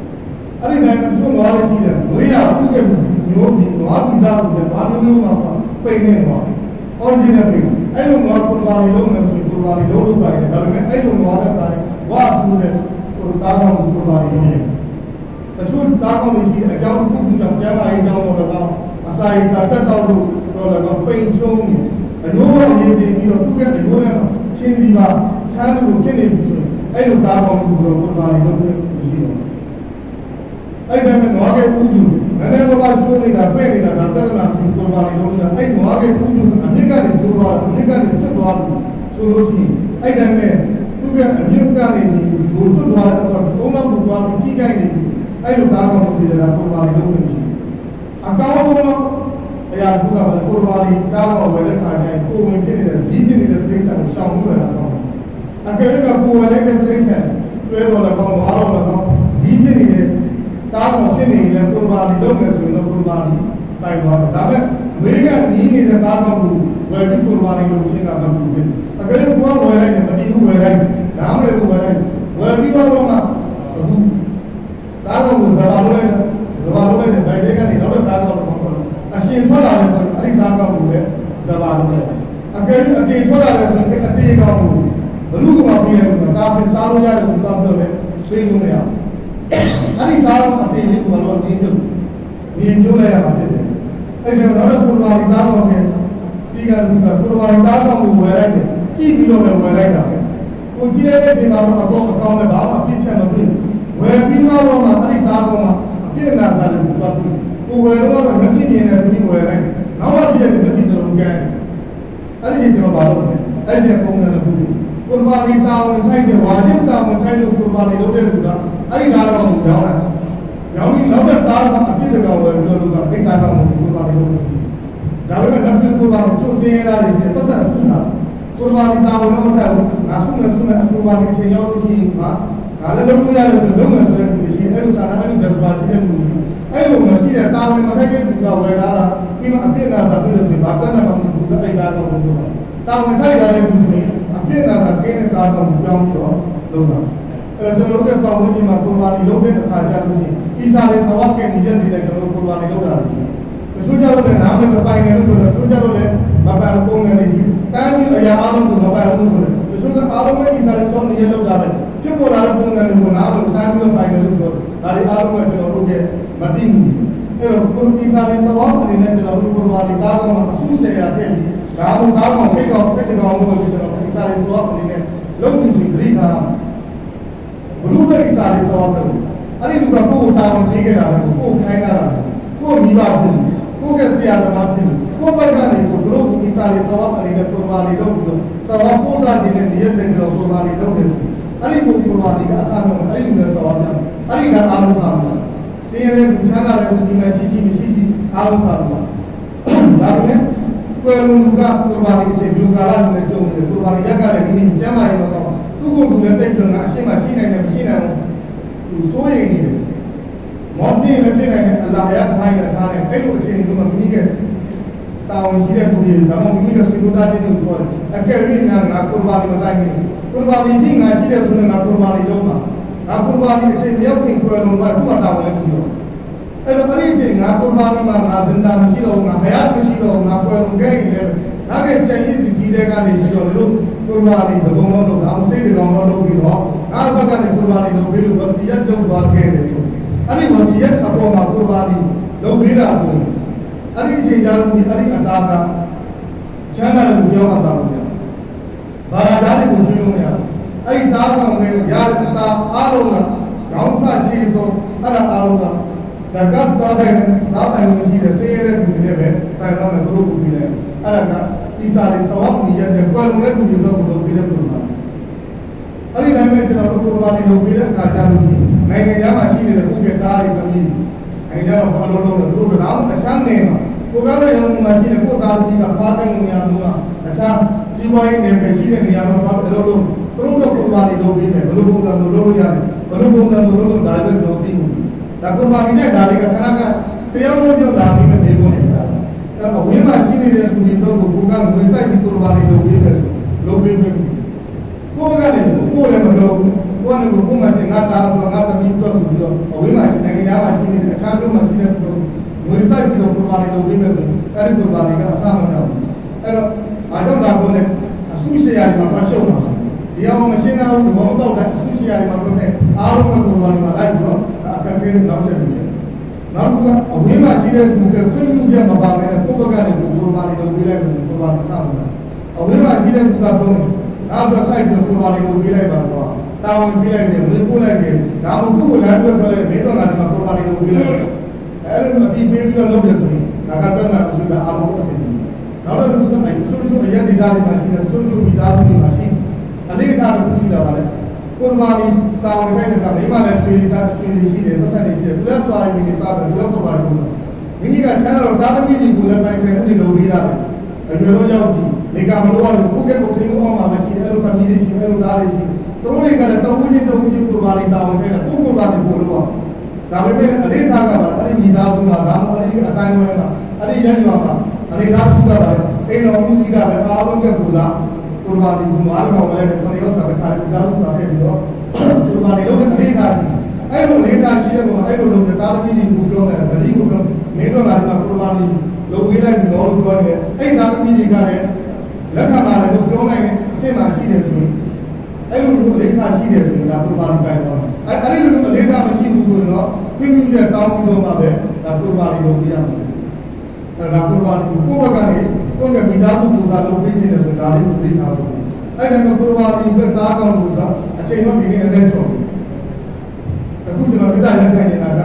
Speaker 1: Ada yang tu luar sini, mulia tu ke nyori, luar bisa tu ke, luar nyori apa, pengen apa, original pengen. Ayo luar kurban itu, mesti kurban itu lupa ini. Tapi ayo luar saya, wah tu le, kurban kurban itu ni. Tapi kurban ini sih, jauh tu macam jauh air jauh orang asal asal tak tahu tu orang pencung ni. Ayo orang ini ni tu ke, ayo orang cincin bah, kan tu kene bisu. Ayo kurban kurban itu mesti. Ay dami nuage puju, nene bapa curi dah peni dah datang nak curi kurban itu dah. Ay nuage puju, anika ni curwa, anika ni curwa, solusi. Ay dami, tu kan anika ni curwa curwa, orang kurban tiga ini. Ay lu dah kamu tidak nak kurban itu mesti. Akau orang, ayah bukan kurban itu dah kamu boleh tanya, kau mungkin ada zidi ni ada terisa, usang tu ada kamu. Akhirnya kau boleh ada terisa, tu ada orang kamu, orang orang kamu zidi ni ada. Tahu kini yang kurban itu mesti nak kurban ini, baik baik. Tapi mereka ni ni tak tahu wajib kurban itu sih nak tahu. Agar buat buat ni, mesti buat buat ni, nama le buat ni. Wajib orang mah, tahu. Tahu zaman dulu ni, zaman dulu ni, baik mereka ni, orang tahu orang. Asyik pula ni, ada tahu buat zaman dulu. Agar agar pula ni, sekarang ada kamu. Belum kau pilih, kau selalu jadi untuk apa ni, sering ni. Ada tahu hati ini kalau nindu, nindu lah yang hati dia. Eh dia orang kurban tahu ni, siapa kurban tahu buat ni, cik bilo buat ni dah. Kunci dia ni kalau aku aku ni bawa, apa cakap ni, buat bilo orang ada tahu mah, apa nak sahaja buat ကိုယ်ဝယ်တော့မစီမြင်တဲ့သူဝယ်လိုက်နောက်မှပြည့်တဲ့မစီတော့ကဲအဲ့ဒီကျွန်တော်ဘာလုပ်လဲအဲ့ဒီပုံစံတစ်ခုကုရ်ဘာနီတာဝန်ထိုက်တဲ့ဝါဂျစ်တာဝန်ထိုက်လို့ကုရ်ဘာနီလုပ်တဲ့လူကအဲ့ဒီလာတော့ကိုရောင်းတယ်ရောင်းပြီးနောက်တဲ့တားကအပြစ်တကောင်ဝယ်ပြီးတော့လူကအိတ်တာကောင်ကိုကုရ်ဘာနီလုပ်တယ်ဒါပေမဲ့နဖီကုရ်ဘာနီချိုးစင်းရတာတွေရှိပတ်သက်ဆူတာကုရ်ဘာနီတာဝန်တော့မထိုက်ဘူးငါဆုမယ်ဆုမယ်ကုရ်ဘာနီအချိန်ရောက်လို့ရှိရင်ငါငါလည်းလုပ်လို့ရတယ်ဆိုလုပ်မယ်ဆိုတဲ့လူရှိအဲ့လိုစာနာအဲ့လိုဂျက်စပါရှိတဲ့လူရှိအဲ့လိုမရှိတဲ့တာဝန်မထိုက်တဲ့လူကဝယ်လာတာပြီးမှအပြစ်နာစာပြီးလို့ဆိုရင်ဘာကန်းတာမှမဟုတ်ဘူးအဲ့ဒါတော့လုပ်တော့တာဝန်ထိုက်လာတဲ့လူဆိုရင်အပြစ်နာစာကင်းတဲ့တာတော့ပြောင်းပြီးတော့လုပ်တာအဲ့တော့ကျွန်တော်တို့ကပတ်ဝန်းကျင်မှာကုရ်ဘာနီလုပ်တဲ့အခါကျလို့ရှိရင်အီစာလေးဆဝတ်ကင်းနေတဲ့နေတဲ့ကျွန်တော်တို့ကုရ်ဘာနီလုပ်တာရှိတယ်ဆိုကြတော့လည်းနားမမပိုင်နေလို့ပြောတော့ဆိုကြတော့လည်းမပိုင်ပုံငယ်လေးရှိတိုင်းပြည်အရာအားလုံးကိုမပိုင်ဘူးလို့ပြောတယ်ဆိုတော့အားလုံးပဲအီစာလေးစောင့်နေရလောက်တာပဲဖြစ်ပေါ်လာတဲ့ပုံငယ်တွေကိုနားလို့တိုင်းပြည်ပိုင်နေလို့ပြောဒါတွေအားလုံးကကျွန်တော်တို့ရဲ့မသိဘူးအဲ့တော့ကိုအီစာလေးဆဝတ်အနေနဲ့ကျွန်တော်တို့ကုရ်ဘာနီတားကောင်အဆူဆယ်ရထည့်ပြီးဒါမှမဟုတ်တားကောင်စိတ်ကောင်စိတ်ကောင်လို့ကျွန်တော်အီစာလေးဆဝတ်အနေနဲ့လုံးပြီးဆိုပြီးထားဘလို့ပဲအီစာလေးဆဝတ်တယ်အဲ့ဒီလူကကိုယ်တာဝန်ပေးခဲ့တာလေကိုယ်ခိုင်းတာကိုယ်မိဘဖြစ်ကိုယ်ကဆရာသမားဖြစ်ကိုယ်ဘက်ကနေကိုတို့အီစာလေးဆဝတ်အနေနဲ့ကုရ်ဘာနီလုပ်ပြီးတော့ဆဝတ်ပို့တာနေတဲ့နေရာတဲ့ကျွန်တော်ကုရ်ဘာနီလုပ်တယ်ဆိုအဲ့ဒီကိုကုရ်ဘာနီကအထာမျိုးအဲ့ဒီလူနဲ့ဆဝတ်တယ်အဲ့ဒီကအားလုံးစားမှာစင်ရတဲ့ချမ်းသာတဲ့ဒီမှာရှိရှိမရှိရှိအားလုံးစားမှာဒါပေမဲ့ကိုယ်လူကကုရ်ဘာနီအချိန်ဘယ်လိုကာလနဲ့ကြုံနေလဲကုရ်ဘာနီရက်ကလည်းဒီနေ့ကျမ်းမာရေးမကောင်းသူ့ကိုယ်လူနဲ့တိတ်ပြီးတော့အရှင်းမရှိနိုင်တယ်မရှိနိုင်ဘူးသူစိုးရိမ်နေတယ်မောပြင်းလည်းပြင်းနိုင်တယ်အလာရထိုင်းလည်းထားတယ်အဲ့လိုအခြေအနေမျိုးမှာမိမိကတာဝန်ရှိတဲ့ผู้တွေဒါမှမဟုတ်မိမိကဆွေးနွေးတာတဲ့သူတွေအကယ်၍ငါငါကုရ်ဘာနီမတိုင်းဘူးကုရ်ဘာနီကြီးငါရှိတဲ့ဆိုရင်ငါကုရ်ဘာနီလုပ်မှာငါကုရ်ဘာနီအချိန်မြောက်ခင်ကွယ်လွန်သွားသူ့အတာဝန်လည်းမရှိတော့အဲ့တော့အဲ့ဒီအချိန်ငါကုရ်ဘာနီမှာငါစင်တာမရှိတော့ငါခရတ်မရှိတော့ငါကွယ်လွန်ခဲ့ရင်လည်းငါကကြံရည်ပစ္စည်းတွေကနေပြီးတော့လို့ကုရ်ဘာနီဘုံလုံးလို့ဒါမှစိတ်တကောင်တော့လုပ်ပြီးတော့ငါဘက်ကနေကုရ်ဘာနီလုပ်ပြီးလို့ဝစီယတ်လုပ်သွားခဲ့တယ်ဆိုအဲ့ဒီဝစီယတ်အပေါ်မှာကုရ်ဘာနီလုပ်ပြီးတာဆိုရင်အဲ့ဒီအချိန်ကြာလို့ဒီအဲ့ဒီအတားကချမ်းသာတဲ့လူပြောမှစားလို့ရတယ်။ဘာသာသားတွေကိုကျွေးလို့မရဘူး။အဲ့ဒီတားကောင်တွေကိုရတဲ့တားအားလုံးကခေါင်းစားချေဆုံးအဲ့ဒါအားလုံးကဇကတ်စားတဲ့စားပိုင်ဝင်ရှိတဲ့ဆေးရတဲ့လူတွေနဲ့ပဲဆိုင်တော့မယ်သူတို့ကိုပြီးတယ်။အဲ့ဒါကအီစာလေးဆဝတ်နီရတဲ့ကွယ်လုံးတဲ့လူတွေတော့ကိုလုပ်ပြီးတဲ့ပုံပါ။အဲ့ဒီတိုင်းပဲကျွန်တော်တို့ကုရ်ဘာနီလုပ်ပြီးတဲ့အခါကျလို့ရှိရင်နိုင်ငံခြားမှာရှိနေတဲ့ဥပဒေတားတွေပဲပြီးနိုင်ငံခြားမှာဘာလို့လုပ်လဲသူတို့တော့အချမ်းနေမှာကိုကတော့ရောမှာရှိတဲ့ကိုသားတို့ကဖားတဲ့နေရာမှာအခြားစီးပွားရေးနယ်ပယ်ရှိတဲ့နေရာမှာဘာလို့လို့သူတို့တော့ကုရ်ဘာနီလုပ်ပြီးမယ်ဘယ်လိုပုံစံလုပ်လို့ရတယ်ဘယ်လိုပုံစံလုပ်လို့ဒါလည်းကျွန်တော်သိဘူးဒါကုရ်ဘာနီနဲ့ဒါတွေကခဏကတရားမပြောလာပြီးမယ်ဒီပုံနေတာအဲ့တော့ဝင်းမှာရှိနေတဲ့လူတွေတော့ကိုကငွေဆိုင်ပြီးကုရ်ဘာနီလုပ်ပြီးမယ်လုပ်ပြီးမယ်ကိုကလည်းကိုလည်းမပြောဘူးကိုကလည်းကိုမှစင်ငါတာငါတမီးတော့ဆိုပြီးတော့ဝင်းမှာနိုင်ငံသားမှာရှိနေတဲ့အခြားမျိုးမှာရှိတဲ့လူငွေဆိုင်ပြီးတော့ကုရ်ဘာနီလုပ်ပြီးမယ်ဆိုအဲ့ဒီကုရ်ဘာနီကအဆမမြောက်ဘူးအဲ့တော့အားကြောင့်ဒါကိုလည်းအဆူရှေ့ရမှာပတ်ရှုံးတာဆိုဒီအောင်မရှင်းတော့ဘူးဘောင်းတော့တဲ့အဆူရှေ့ရမှာပတ်တဲ့အားလုံးကကုရ်ဘာနီမှာလိုက်ပြီးတော့အခက်အခဲတွေနောက်ဆက်ပြီးတယ်နောက်တစ်ခုကအဝေးမှာရှိတဲ့သူကခွင့်ပြုချက်မပါဘဲနဲ့ကိုယ့်ဘက်ကလည်းကုရ်ဘာနီလုပ်ပြီးလိုက်မယ်ကုရ်ဘာနီထားမှာအဝေးမှာရှိတဲ့သူကတော့နောက်တော့ဆိုင်ပြီးကုရ်ဘာနီလုပ်ပြီးလိုက်ပါတော့တာဝန်ပြလိုက်တယ်ဝင်ပို့လိုက်တယ်ဒါမှမဟုတ်ကိုယ်လမ်းတွက်ပြလိုက်မင်းတို့ကဒီမှာကုရ်ဘာနီလုပ်ပြီးလိုက်အဲ့လိုအတိပေးပြီးတော့လုပ်တယ်ဆိုရင်ဒါကတက်လာဆိုတော့အလုံးအစင်နောက်တော့ဒီကနေ့ဆိုးဆိုးအရက်ဒေတာတွေမှာရှိတယ်ဆိုးဆိုးမိသားစုတွေမှာရှိအနေအထားတွေရှိတာပါလေကုရ်ဘာနီတာဝန်ခိုင်းတဲ့ကမိမလည်းဆွေးတာဆွေးနေရှိတယ်ပတ်သက်နေရှိတယ်ပလက်စွာရင်းနေစားတယ်လောက်ကုရ်ဘာနီကိုမိမိကချမ်းသာတော့တာသမီးတွေကိုလည်းပိုင်ဆိုင်မှုတွေလုပ်ပေးတာပဲအကျွေးတော့ရောက်ပြီလေကမလို့ရတယ်ကိုယ့်ကကိုယ်ထင်းအောင်မှာမရှိတယ်အဲ့လိုသမီးတွေရှိအဲ့လိုသားတွေရှိသူတို့တွေကလည်းတောင်းဝင်ချင်းတောင်းဝင်ချင်းကုရ်ဘာနီတာဝန်ခိုင်းတာကိုယ့်ကုရ်ဘာနီပို့လို့ဒါပေမဲ့အလေးထားကပါအဲ့ဒီမိသားစုမှာဒါမှမဟုတ်အဲ့ဒီအတိုင်းဝဲမှာအဲ့ဒီရန်ရွာမှာအလေးထားစုကပါအိမ်တော်မှုစည်းကလည်းအားလုံးကပူဇာကုရ်ဘာနီကိုမားကောင်လည်းခဏရောက်စားတဲ့ခါလေးမိသားစုစားခဲ့ပြီးတော့ကုရ်ဘာနီလုပ်တဲ့အလေးထားရှိအဲ့လိုလေးထားရှိတဲ့ပုံအဲ့လိုလုပ်တဲ့တာသမီးတွေကိုပြောတယ်ဇလီကိုပြောမင်းတို့ကဒီမှာကုရ်ဘာနီလုပ်ပေးလိုက်ပြီးတော့ပြောတယ်အဲ့တာသမီးတွေကလည်းလက်ခံပါတယ်လို့ပြောနိုင်တဲ့အဆင့်မှာရှိတယ်ဆိုရင်အဲ့လိုမျိုးလေးထားရှိတယ်ဆိုရင်ဒါကုရ်ဘာနီပိုင်တော့အဲ့အဲ့ဒီလိုလေးထားမရှိဘူးဆိုရင်တော့ပြင်းပြင်းတဲ့တောင်းပြီးတော့မှပဲဒါကုရ်ဘာနီလုပ်ပြရမှာအဲ့ဒါကုရ်ဘာနီကိုယ့်ဘက်ကနေကိုယ့်ရဲ့မိသားစုပူဇာလုပ်ပေးခြင်းတယ်ဆိုဒါလေးကိုလေးထားဖို့အဲ့ဒါကကုရ်ဘာနီပဲတားကောင်းလို့ဆိုအချိန်တော့ဒီနေ့လည်းချော်ပြီအခုကျွန်တော်ပြတာလက်ခံနေတာကကျွန်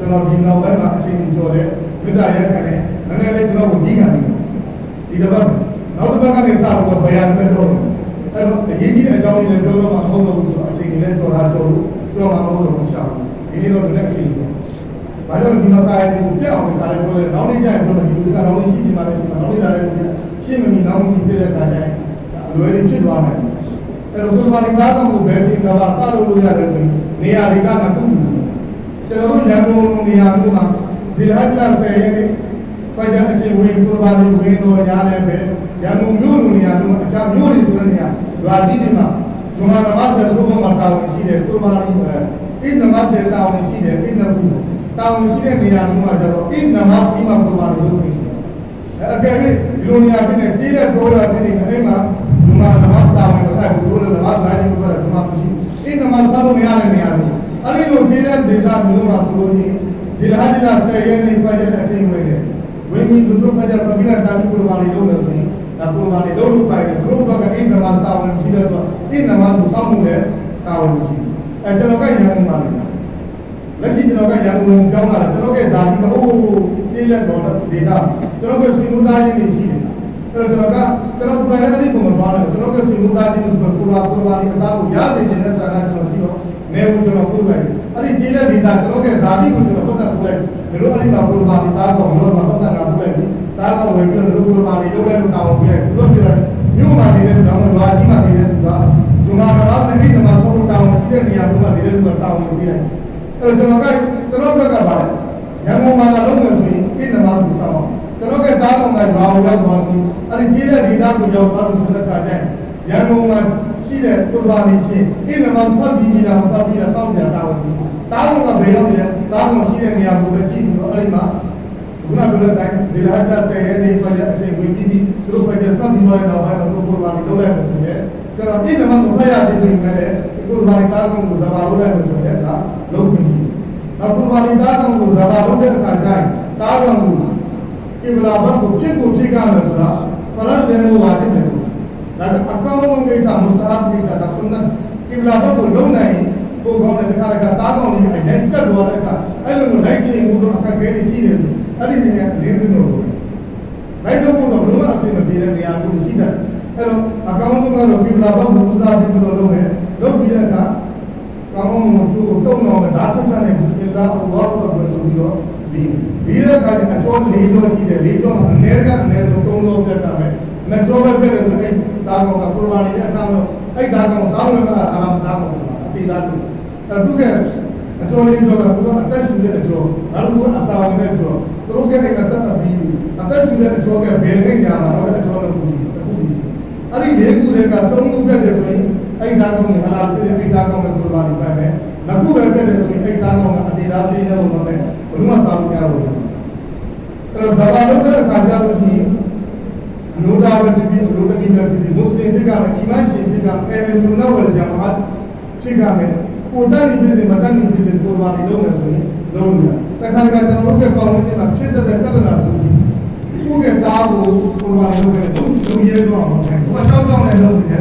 Speaker 1: ကျွန်တော်ဒီနောက်ပိုင်းမှာအချိန်ကြီးကြော်တယ်မေတ္တာရက်ခံတယ်နည်းနည်းလေးကျွန်တော်ကိုပြီးခံပြီဒီတစ်ပတ်နောက်တစ်ပတ်ကနေစပြီးတော့ဘယ်ရမယ်တော့အဲ့တော့အရေးကြီးတဲ့အကြောင်းလေးလည်းပြောတော့မှမဟုတ်တော့ဘူးဆိုတော့အချိန်ကြီးလည်းကြော်တာကြော်လို့ကြော်မှာမဟုတ်တော့မရှောင်ဒီနေ့တော့လည်းအချိန်ကြော်ဘာကြောင့်ဒီမှာစာရေးကိုပြအောင်ခါလေးပြောလဲနောက်နေ့ကျရင်ပြောမယ်ဒီလူကနောက်နေ့ရှိနေပါလေရှိမှာနောက်နေ့လာတဲ့လူကရှင်းမမီနောက်နေ့ပြည့်တဲ့အခါကျရင်အလွယ်ကြီးဖြစ်သွားမယ်အဲ့တော့ဒီမှာဒီကားတော့ဘယ်ချိန်စပါစလို့လို့ရတယ်ဆိုရင်နေရာတွေကမတူဘူးကျွန်တော်တို့ရန်ကုန်လိုနေရာမျိုးမှာဇီလဟတ်လာဆယ်ရက်နေ့ဖာဂျာအချိန်ဝင်ကုရဘာလေးဝင်တော့ရားလည်းပဲရန်ကုန်မြို့လိုနေရာမျိုးအခြားမြို့တွေဆိုတဲ့နေရာဓာတိတွေမှာဂျွန်မာနမတ်တဲ့ဘုရားမှာတာဝန်ရှိတယ်ကုရဘာလေးအိနမတ်တဲ့တာဝန်ရှိတယ်အိနဘူးတာဝန်ရှိတဲ့နေရာမျိုးမှာကျတော့အိနမတ်ပြီးမှကုရဘာလေးလုပ်နေရှိတယ်အကယ်၍ဒီလိုနေရာဖြစ်နေကြီးတဲ့တိုးရဖြစ်နေအဲ့မှာဂျွန်မာနမတ်တာဝန်ကိုထိုက်ဘူးလို့နမတ်ဆိုင်ကိုပြောတာဂျွန်မာမရှိအိနမတ်တာလို့မရတဲ့နေရာမျိုးအဲ့ဒီလိုကြီးတဲ့ဒေတာမျိုးမှာဆိုလို့ရှိရင်ဇီလဟတ်လာဆယ်ရက်နေ့ဖာဂျာအချိန်ဝင်တယ်ဝိမီဇုဒ်ဖာဂျာပဘီလာတာမီကုရဘာလေးလုပ်မယ်ဆိုရင်ဒါကုရဘာလေးလုပ်လို့ပိုင်တယ်ဘုရားကအိနမတ်တာဝန်ရှိတဲ့တော့အိနမတ်ကိုစောင့်မှုနဲ့တာဝန်ရှိအဲကျွန်တော်ကရန်ကုန်မှာနေတာလက်ရှိကျွန်တော်ကရန်ကုန်ပြောင်းလာတာကျွန်တော်ကဇာတိကအိုးကြီးလက်တော့ဒေတာကျွန်တော်ကဆွေမျိုးသားချင်းတွေရှိတယ်အဲ့တော့ကျွန်တော်ကကျွန်တော်ပရိုင်မရီကိုမသွားတော့ကျွန်တော်ကဆွေမျိုးသားချင်းတွေကိုကုရဘာကုရဘာလေးအသားကိုရစေခြင်းနဲ့ဆန္ဒကျွန်တော်ရှိတော့နေဘူးကျွန်တော်ပို့လိုက်တယ်အဲ့ဒီကြီးလက်ဒေတာကျွန်တော်ကဇာတိကိုကျွန်တော်ပတ်သက်ပို့လိုက်ဘယ်လိုအဲ့ဒီမှာကုရဘာလေးတားကောင်ရောမှာပတ်သက်တာပို့လိုက်ပြီးတားကောင်ဝင်ပြီးတော့ကုရဘာလေးလုပ်လိုက်လို့တောင်းပြလိုက်လို့ပြောတယ်မြို့မှာနေတဲ့တောင်းရွာကြီးမှာနေတဲ့သူကဂျုံမာနမတ်နဲ့ဒီမှာပို့တောင်းရှိတဲ့နေရာမှာနေတဲ့သူကတောင်းပြလိုက်အဲ့တော့ကျွန်တော်ကကျွန်တော်ဘက်ကပါလေရန်ကုန်မှာလာလုပ်မယ်ဆိုရင်အိနမတ်ကိုစောင့်ကျွန်တော်ကတားကောင်ကရွာကိုရောက်သွားပြီးအဲ့ဒီကြီးလက်ဒေတာကိုရောက်သွားလို့ဆိုတဲ့အခါကျရင်ရန်ကုန်မှာရှိတဲ့ကုရဘာလေးရှင်အိနမတ်ဖတ်ပြီးပြီးလာဖတ်ပြီးလာစောင့်ကြတာဝင်တားကောင်ကဘယ်ရောက်နေလဲတားကောင်ရှိတဲ့နေရာကိုပဲကြည့်ပြီးတော့အဲ့ဒီမှာခုနပြောတဲ့အတိုင်းဇီလဟတ်လာဆယ်ရက်နေ့ဖာဂျာအချိန်ဝင်ပြီးပြီးသူတို့ဖာဂျာဖတ်ပြီးသွားတဲ့နောက်ပိုင်းမှာကုရဘာလေးလုပ်လိုက်မယ်ဆိုရင်ကျွန်တော်အိနမတ်ကိုဖတ်ရတယ်ပြင်မယ်လေကုရဘာလေးတားကောင်ကိုဇဘာလုပ်လိုက်မယ်ဆိုရင်ဒါလုံးခွင့်ရှိနောက်ကုရဘာလေးတားကောင်ကိုဇဘာလုပ်တဲ့အခါကျရင်တားကောင်ကိုကိဗလာဘတ်ကိုဖြစ်ကိုဖြစ်ကြမယ်ဆိုတာဖရတ်လည်းမဝါဂျစ်တယ်ဒါကအကောင်းဆုံးကိစ္စမုစတာဟ်ကိစ္စဒါဆွန်နတ်ကိဗလာဘတ်ကိုလုံးနိုင်ပို့ကောင်းတဲ့တခါတခါတားကောင်ကြီးအရင်တက်သွားတဲ့အခါအဲ့လိုမျိုးလိုက်ချင်မှုတော့အခက်အခဲတွေရှိတယ်ဆိုအဲ့ဒီစင်ကအလေးသိလို့လိုက်လို့တော့လုံးဝအဆင်မပြေတဲ့နေရာကိုရှိတယ်အဲ့တော့အကောင်းဆုံးကတော့ကိဗလာဘတ်ကိုဦးစားပြီးလို့လုပ်မယ်လုပ်ပြီးတဲ့အခါကောင်းကောင်းမွန်မွန်သူ့ကိုတုံ့တော့မယ်ဒါထထနဲ့ဘစ်မီလာအလ္လာဟ်အက်ဘာဆိုပြီးတော့ဒီဒီတဲ့အခါကျအတော်လေးတော့ရှိတယ်လေးတော့အနည်းကအနည်းဆုံးသုံးတော့ပြတ်တာပဲမကြောပဲပြတ်တယ်ဆိုအဲ့ဒါကောင်ကကုရဘာလေးနဲ့အထားလို့အဲ့ဒါကောင်စားလို့ကအာရမ်ဒါကောင်အတေလာလို့အဲ့သူကအတော်လေးတော့ကဘုရားအသက်ရှူတဲ့အကျော်နောက်ဘုရားအစာဝင်တဲ့အကျော်သူတို့ကလည်းအသက်အသီးအသက်ရှူတဲ့အကျော်ကဘယ်နဲ့ညာမှာတော့အကျော်လို့ခုရှိတယ်ခုရှိအဲ့ဒီလေးခုတွေကသုံးခုပြတ်တယ်ဆိုရင်အဲ့ဒါကောင်ကဟလာပြည့်တဲ့အဲ့ဒါကောင်ကကုရဘာလေးပဲမယ်နောက်ခုပဲပြတ်တယ်ဆိုရင်အဲ့ဒါကောင်ကအတေလာစေးနေလို့တော့မယ်ဘယ်လိုမှစားလို့မရဘူးအဲ့တော့ဇဘာလုပ်တဲ့အခါကျလို့ရှိရင်အနုဒါဝတိပြီးအနုဒတိပြီးမွတ်စလင်တွေကလည်းအီမန်ရှင်တွေကအဲလ်ဆုနတ်ဝလ်ဂျာမာတ်ဖြစ်ကြမယ်ကိုတန်းနေပြည်မတန်းနေပြည်ကိုဘာလို့လုပ်မယ်ဆိုရင်လုပ်လို့ရတခါတခါကျွန်တော်တို့ကပေါင်းနေတယ်မှာဖြစ်တဲ့ပြဿနာတွေရှိကိုကတားကိုကိုဘာလို့လုပ်လဲသူလူရဲတော့အောင်တယ်ဟိုအကြောင်းကြောင့်လည်းလုပ်နေတယ်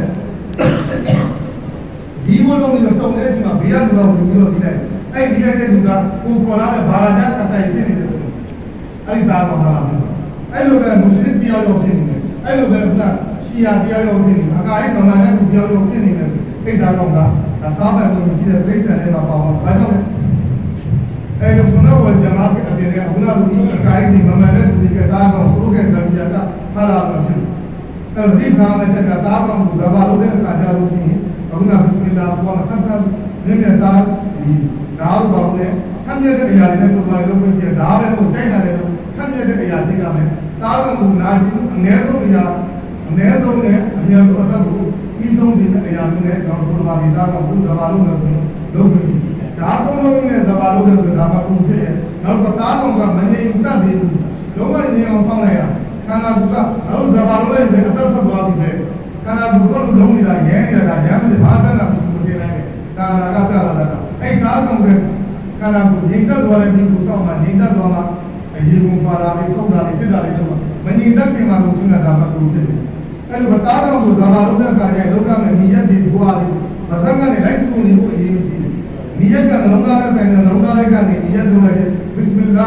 Speaker 1: ဒီဘလုံးတွေတော့တဲ့အချိန်မှာဘေးကလူကဝင်ပြီးတော့ဒီလိုက်အဲ့ဒီရဲ့လူကကိုခေါ်လာတဲ့ဘာသာကြားအဆိုင်ဖြစ်နေတယ်ဆိုအဲ့ဒီတာမဟာရာမအဲ့လိုပဲမွတ်စလင်တရားရောဖြစ်နေတယ်အဲ့လိုပဲဘုရားရှီယာတရားရောဖြစ်နေတယ်အကာအဲ့ဗမာနဲ့လူတရားရောဖြစ်နေတယ်ဆိုအဲ့ဒါတော့ကစားမယ်လို့မရှိတဲ့ပြိဿနဲ့မှာပါအောင်ဘာကြောင့်လဲအဲ့ဒီဆုနတ်ဝလ်ဂျမာတ်အပြင်ကဘုရားလူကြီးအကာအဲ့ဒီဗမာနဲ့လူကြီးကတားကောင်ဘုရားကဇာမီယာတာဟာလာမဖြစ်အဲ့ဒီခါမှချက်ကတားကောင်ဇဘာလုပ်တဲ့အခါကျလို့ရှိရင်အခုနဘစ်မီလာဆိုတော့ထပ်ထပ်မြင်မြတ်တာဒီဒါတော့ဘာလို့လဲထပ်မြတ်တဲ့အရာတွေနဲ့ကိုယ်ပါလုပ်ပြီးဒါပဲကိုကြိုက်တာလည်းထပ်မြတ်တဲ့အရာတွေကမယ်တားကောင်ကနာကျင်အနည်းဆုံးအရာအနည်းဆုံးနဲ့အများဆုံးအတက်ကိုပြီးဆုံးစေတဲ့အရာမျိုးနဲ့ကျွန်တော်ဘုရားဗီတာကောင်ကိုဇဘာလုပ်လို့ဆိုရင်လုပ်ပြီးစီဒါတော့လုံးနဲ့ဇဘာလုပ်လို့ဆိုဒါမှကိုဖြစ်တယ်နောက်တော့တားကောင်ကမငြိမ်တတ်သေးဘူးလုံးဝငြိမ်အောင်ဆောင်းလိုက်ရခန္ဓာကိုယ်ကနောက်ဇဘာလုပ်လိုက်ပဲအတက်ထွက်သွားပြီပဲခန္ဓာကိုယ်တော့လုံးနေတာရဲနေတာရမ်းမစဘာတက်လာမရှိဘူးတင်လိုက်တယ်ကာနာကပြလာတာအဲ့တားကောင်ကခန္ဓာကိုယ်ငြိမ်တတ်သွားတဲ့ဒီကိုဆောင်းမှငြိမ်တတ်သွားမှအရေးကုန်ပါတာတွေထုတ်တာတွေတက်တာတွေတော့မငြိမ်တတ်ခင်မှာလုံးချင်တာမှကိုဖြစ်တယ်အဲ့လိုတားကောင်ကိုဇဘာလုပ်တဲ့အခါကျရင်လောကမှာညီရက်တွေဘွားတွေမစက်ကနေလိုက်စုံနေဖို့အရေးမရှိဘူးညီရက်ကနှလုံးသားနဲ့ဆိုင်တဲ့နှလုံးသားတွေကနေညီရက်လုပ်လိုက်တဲ့ဘစ်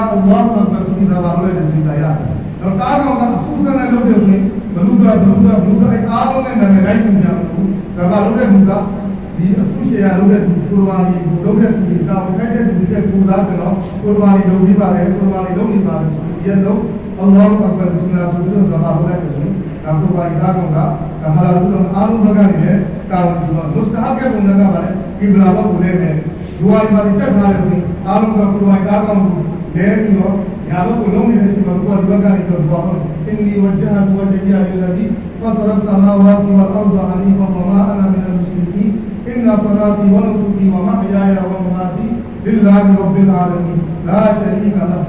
Speaker 1: Allah Akbar suñu sabar la de suñu ya do ta ko ka asusa na lo de suñu baluda baluda baluda ay aalo ne na dai ñu ya lo sabar de duka di asusa ya lo de qurbani lo de di ta ko de di de ko za ta no qurbani lo bi ba le qurbani lo ni ba le suñu ya lo Allah Akbar bismillah suñu sabar la de suñu na qurbani ta ko ka halal ko aalo baga ni le ta ko ji ba mustahab ke suñu ga ba le qibla ba bole ne दुआरी वाली चट हारे से आलम का कुर्बानी डाका हूँ लेर भी हो यहाँ पर कोई लोग नहीं रहते मगर कोई दिवाका नहीं कर दुआ करो इन्नी वजह वजहिया लिल्लज़ी फतरा समावाति वल अर्द हनीफा वमा अना मिनल मुशरिकीन इन्ना सलाती व नुसुकी व महयाया व ममाती लिल्लाहि रब्बिल आलमीन ला शरीका लह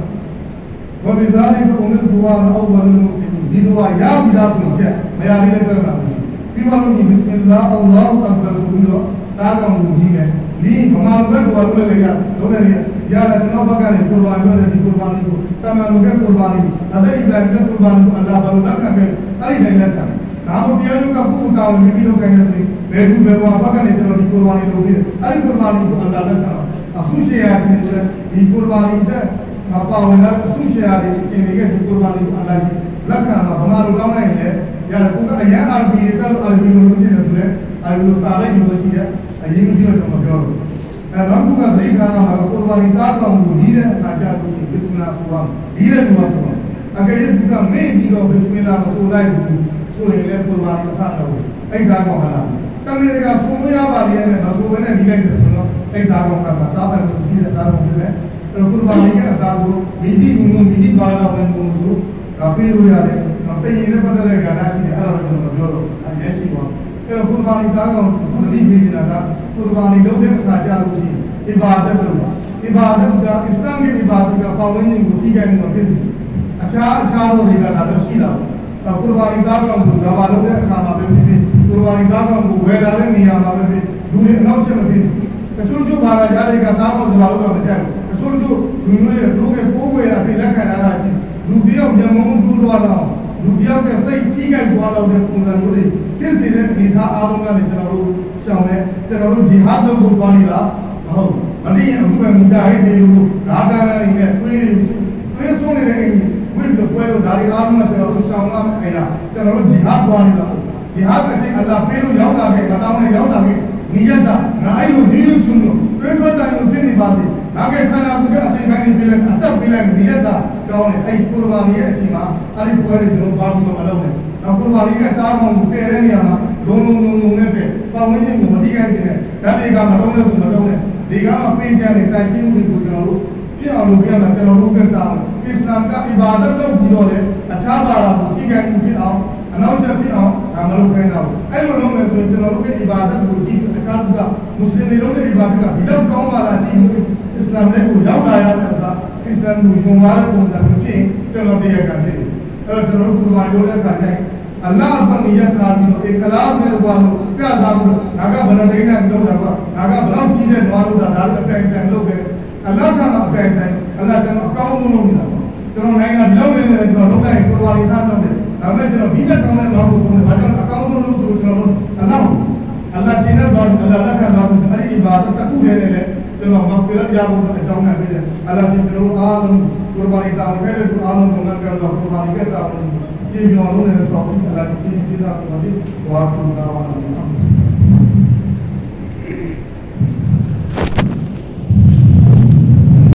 Speaker 1: व बिज़ालिका उमिरतु व अना अव्वलुल मुस्लिमीन दी दुआ या बिदा सुनचे मैं आगे लेकर ना मुझे बिवालों की बिस्मिल्लाह अल्लाहु अकबर सुबह ताका हूँ ही है ली हमारे बड़े वालों ने लिया लोगों ने या रचना बगाने कुर्बानी वाले दी कुर्बानी को तमाम के कुर्बानी अजर इब्राहिम के कुर्बानी को अल्लाह बालू ना करके अरे नहीं लगता नाम दिया जो कब उठाओ मिट्टी तो कहने से बेरू बेवा बगाने चलो दी कुर्बानी लोग भी अरे कुर्बानी को अल्लाह लगता असूशे यार ने जो दी कुर्बानी इधर आपा वाला असूशे यार इसे निके दी कुर्बानी को अल्लाह से लगता हमारे गाँव में है यार पूरा यार अरबी इधर अरबी लोगों से नस्लें अरबी लोग सारे जो बची है ये मुझे लगता है मगर रंगों का देखा हमारा कुर्बानी का काम लीरे खाजा कुछ बिस्मिल्लाह सुबह लीरे दुआ सुबह अगर ये दुआ में भी लो बिस्मिल्लाह मसूला है सो ये ले कुर्बानी का था लो एक दागों हला तब मेरे का सोया वाली है मैं मसूबे ने लीरे के सुनो एक दागों का मसाब है किसी दागों के में तो कुर्बानी के दागों बीदी गुंगों बीदी बाला बन गुंगसु काफी हो यारे मत ये ने पता रहेगा ना सी अरे रजल मजोरो ऐसी बात फिर कुर्बानी दागों तो नहीं भेजना था कुर्बानी लोग ने खाजा उसी इबादत लोग इबादत का इस्लाम की इबादत का पावनी को ठीक है मुझे अच्छा अच्छा हो रहेगा ना रशीला अब कुर्बानी का काम को सवालों ने काम आप भी कुर्बानी का काम को वेरारे नहीं आप आप भी दूर नौ से मत तो छोड़ जो बारा जा रहेगा काम और सवालों का बचा तो छोड़ जो दुनिया के लोग के को को यार फिर लगा ना राशि रुपया जब मौजूद वाला रुपया के सही ठीक है वाला उधर पूरा नूरे किस सिरे नहीं था आऊँगा नहीं चलो शामे चलो जिहाद लोग कुर्बानी ला हो अभी अभी मैं मुजाहिद नहीं हूँ राधा नहीं है कोई कोई सोने रहेंगे कोई तो कोई तो दारी आलम चलो शामा में आया चलो जिहाद कुर्बानी ला जिहाद में से अल्लाह पेरो याद आगे बताओ ने याद आगे नियत ना आई लो हियू चुनो कोई तो टाइम उठे नहीं बाजी आगे खाना आपको क्या ऐसे मैंने बिलन अतब बिलन नियत कौन है आई कुर्बानी है अच्छी माँ अरे कोई तो बाबू तो अलग है ना कुर्बानी का ताम हम तेरे नहीं आना दोनों दोनों ने पे पावनी को मती का ऐसे है डाले का मरों ने सुन मरों ने देखा आप पे जाने टैक्सी में कुछ ना लो क्या लोग क्या ना चलो लोग करता हूँ इस्लाम का इबादत लोग बिलो है अच्छा बारा ठीक है फिर आओ अनाउंसर फिर आओ हम लोग कहना हो ऐ लोग लोग में तो चलो लोग की इबादत को जी अच्छा होगा मुस्लिम लोग की इबादत का बिलो कौन वाला चीज इस्लाम ने को याद आया ऐसा इस्लाम को जुमारे को जाके के चलो दिया करते हैं चलो कुर्बानी लोग का जाए अल्लाह अपन नियत खानी लो एक खलास ने लोग वालों क्या साबुन नागा बना देना हम लोग डरवा नागा बनाओ चीजें वालों डाल के पैसे हम लोग अल्लाह था ना पैसे अल्लाह चलो अकाउंट में लोग मिला चलो नहीं ना दिलाओ में मेरे चलो लोग हैं कुर्बानी था ना दे हमें चलो बीजा कौन है लोगों को भजन अकाउंट में लोग सोच चलो अल्लाह अल्लाह जिन्हें बात अल्लाह का बात हमारी इबादत तक पूरे ले चलो मगफिरत या वो जाऊंगा मेरे अल्लाह से चलो आलम कुर्बानी का मेरे को आलम को ना कर दो कुर्बानी करता हूँ जी भी आलम ने तौफीक अल्लाह से चीज़ बिना मजीद वाक़ई दावा